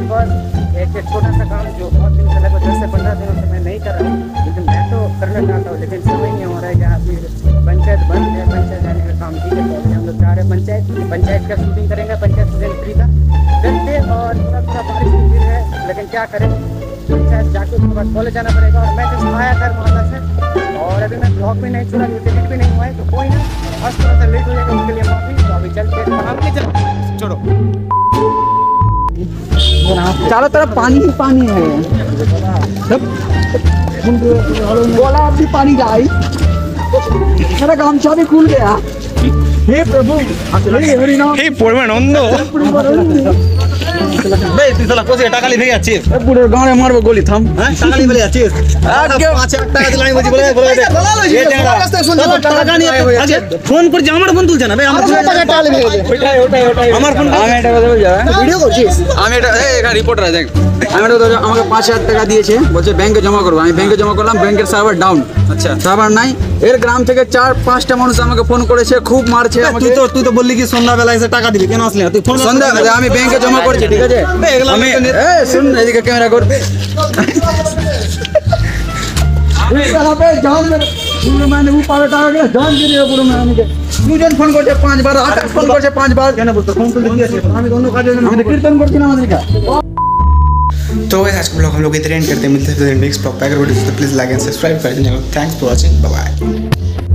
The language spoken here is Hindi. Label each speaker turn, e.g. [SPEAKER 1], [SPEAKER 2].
[SPEAKER 1] बिकॉज एक छोटा सा काम जो बहुत दिन से लगभग 10 से 15 दिनों से मैं नहीं कर रहा हूँ, लेकिन मैं तो करना चाहता हूँ, लेकिन समय नहीं हो रहा है। यहाँ फिर पंचायत बंद है, पंचायत जाने का काम ठीक है। तो हम लोग जा रहे हैं पंचायत का शूटिंग करेंगे। पंचायत सीजन 3 का करते और थोड़ा थोड़ा बारिश की भीड़ है, लेकिन क्या करें, पंचायत जाके उसके बाद कॉलेज जाना पड़ेगा। और मैं जब आया घर मोहल्ला से और अभी मैं ब्लॉग भी नहीं छोड़ा, टिकट भी नहीं हुआ है, तो कोई ना बस थोड़ा सा लेट हो जाएगा, उसके लिए माफी। तो अभी चलते हैं, छोड़ो
[SPEAKER 2] चारों तरफ पानी ही पानी है। बोला अभी पानी जाए, मेरा गामछा भी खुल गया। हे प्रभु, हरि नाम,
[SPEAKER 3] हे परमानंद বে তুই শালা কোসে টাকা লিয়ে যাচ্ছিস
[SPEAKER 2] পুরো গাঁয়ে মারবো গোলি থাম।
[SPEAKER 3] হ্যাঁ টাকা লিয়ে বলে যাচ্ছিস আজকে 5000 টাকা দিলাম আমি বলছি বলে এই টাকা নিয়ে আজকে ফোন করছি আমার ফোন তুলছ না ভাই আমার 5000 টাকা লিয়ে গেছে ওটাই আমার ফোন
[SPEAKER 2] আমি এটা কথা বলছি
[SPEAKER 3] ভিডিও করছিস
[SPEAKER 2] আমি এটা এখানে রিপোর্টার দেখ আমি এটা আমাকে 5000 টাকা দিয়েছে, বলছে ব্যাংকে জমা করবো। আমি ব্যাংকে জমা করলাম, ব্যাংকের সার্ভার ডাউন।
[SPEAKER 3] আচ্ছা
[SPEAKER 2] সার্ভার নাই। এর গ্রাম থেকে 4-5টা মানুষ আমাকে ফোন করেছে, খুব মারছে আমাকে।
[SPEAKER 3] তুই তো বললি কি সন্ধ্যাবেলা এসে টাকা দিবি, কেন আসলি না তুই? ফোন
[SPEAKER 2] সন্ধ্যা আমি ব্যাংকে জমা করছি, ঠিক আছে? আমি শুন এদিকে ক্যামেরা কর। দুজন ফোন করছে 5 বার, আকাশ ফোন করছে 5 বার।
[SPEAKER 3] কেন বলতো ফোন করতে দিয়েছে আমি তো অন্য কাজে
[SPEAKER 2] আমি কীর্তন করছি না আমাদেরকে।
[SPEAKER 4] तो वैसे आज का ब्लॉग हम लोग इधर एंड करते हैं। मिलते हैं नेक्स्ट ब्लॉग पे। अगर वीडियो तो प्लीज़ लाइक एंड सब्सक्राइब कर दीजिएगा। Thanks for watching, bye bye.